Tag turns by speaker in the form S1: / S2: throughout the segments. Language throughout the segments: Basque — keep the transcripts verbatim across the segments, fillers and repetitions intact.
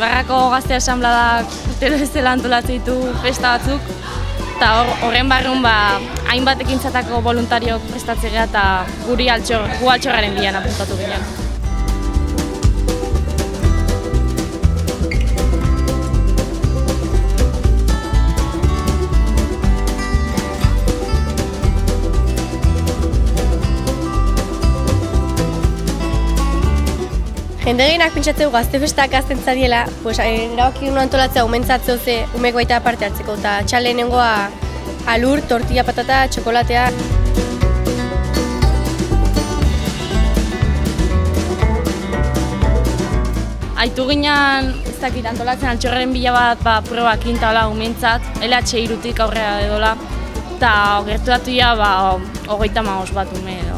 S1: Ibarrako Gazte Asanbladak urtero bezala antolatzen ditu festa batzuk, eta horren barrun ba, hainbat ekintzatako voluntariok prestatzea eta guri altxor, gu altxorraren bilan apuntatu ginen.
S2: Jende gehienak pentsatzeu gazte festak azten zadiela, pues, erabaki nuen antolatzea umentzatzeo ze umek baita parte hartzeko, eta txale nengoa alur, tortilla patata, txokolatea.
S1: Aitu ginen, ez dakit, antolatzen altxorraren bila bat, ba, probakin eta hola umentzat, L H irutik aurrera edola, eta gertu datu ja, ba, hogeita hamabost bat ume edo.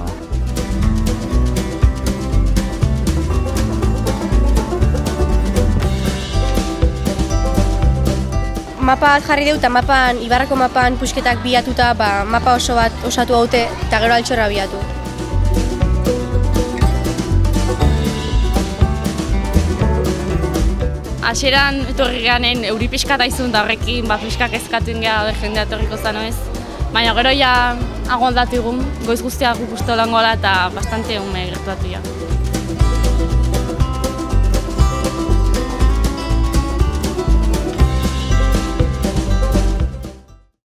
S2: Mapa bat jarri dut, eta mapan, Ibarrako mapan pusketak biatuta, ba, mapa oso bat osatu haute, eta gero altxorra biatu.
S1: Hasieran etorri ganen euri pixka daizun da horrekin, ba, pixkak ezkatuen gara jendea etorriko zano ez. Baina gero ja agondatu egun, goiz guztiak gupusto langola eta bastante ume gertuatu ja.